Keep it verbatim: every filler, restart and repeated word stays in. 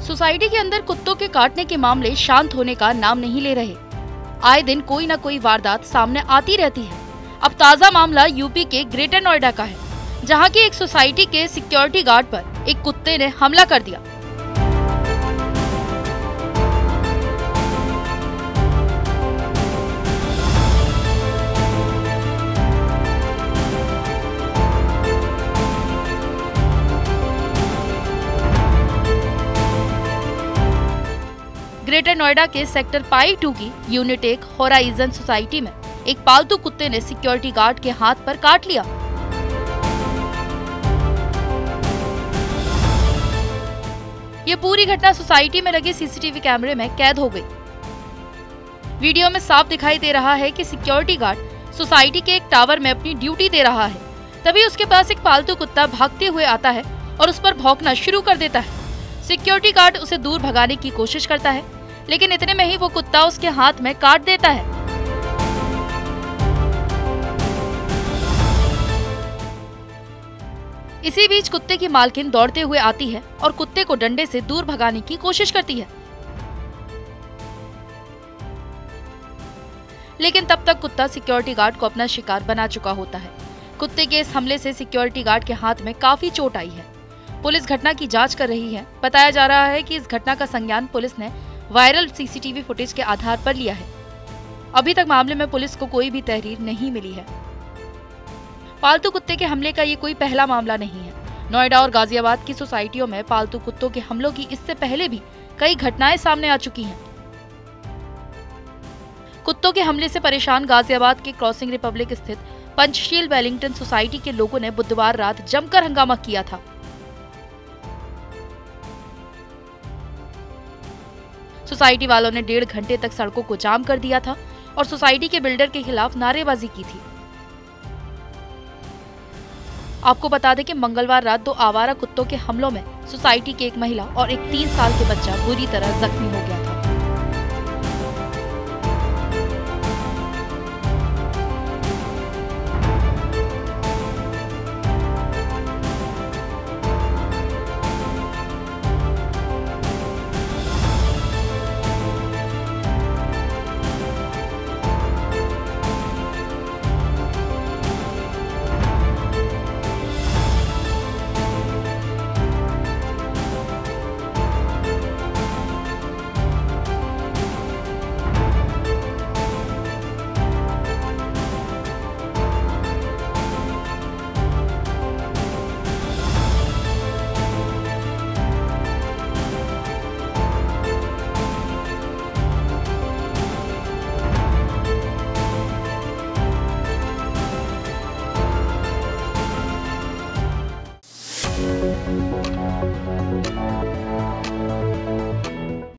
Society के अंदर कुत्तों के काटने के मामले शांत होने का नाम नहीं ले रहे। आए दिन कोई न कोई वारदात सामने आती रहती है। अब ताजा मामला यूपी के ग्रेटर नोएडा का है, जहां की एक सोसाइटी के सिक्योरिटी गार्ड पर एक कुत्ते ने हमला कर दिया। ग्रेटर नोएडा के सेक्टर पाई टू की यूनिट एक होराइजन सोसाइटी में एक पालतू कुत्ते ने सिक्योरिटी गार्ड के हाथ पर काट लिया। ये पूरी घटना सोसाइटी में लगे सीसीटीवी कैमरे में कैद हो गई। वीडियो में साफ दिखाई दे रहा है कि सिक्योरिटी गार्ड सोसाइटी के एक टावर में अपनी ड्यूटी दे रहा है। तभी उसके पास एक पालतू कुत्ता भागते हुए आता है और उस पर भौंकना शुरू कर देता है। सिक्योरिटी गार्ड उसे दूर भगाने की कोशिश करता है, लेकिन इतने में ही वो कुत्ता उसके हाथ में काट देता है। इसी बीच कुत्ते की मालकिन दौड़ते हुए आती है और कुत्ते को डंडे से दूर भगाने की कोशिश करती है, लेकिन तब तक कुत्ता सिक्योरिटी गार्ड को अपना शिकार बना चुका होता है। कुत्ते के इस हमले से सिक्योरिटी गार्ड के हाथ में काफी चोट आई है। पुलिस घटना की जांच कर रही है। बताया जा रहा है कि इस घटना का संज्ञान पुलिस ने वायरल सीसीटीवी फुटेज के आधार पर लिया है। अभी तक मामले में पुलिस को कोई भी तहरीर नहीं मिली है। पालतू कुत्ते के हमले का ये कोई पहला मामला नहीं है। नोएडा और गाजियाबाद की सोसाइटियों में पालतू कुत्तों के हमलों की इससे पहले भी कई घटनाएं सामने आ चुकी हैं। कुत्तों के हमले से परेशान गाजियाबाद के क्रॉसिंग रिपब्लिक स्थित पंचशील वेलिंगटन सोसाइटी के लोगों ने बुधवार रात जमकर हंगामा किया था। सोसाइटी वालों ने डेढ़ घंटे तक सड़कों को जाम कर दिया था और सोसाइटी के बिल्डर के खिलाफ नारेबाजी की थी। आपको बता दें कि मंगलवार रात दो आवारा कुत्तों के हमलों में सोसाइटी की एक महिला और एक तीन साल के बच्चा बुरी तरह जख्मी हो गया था। Thank you.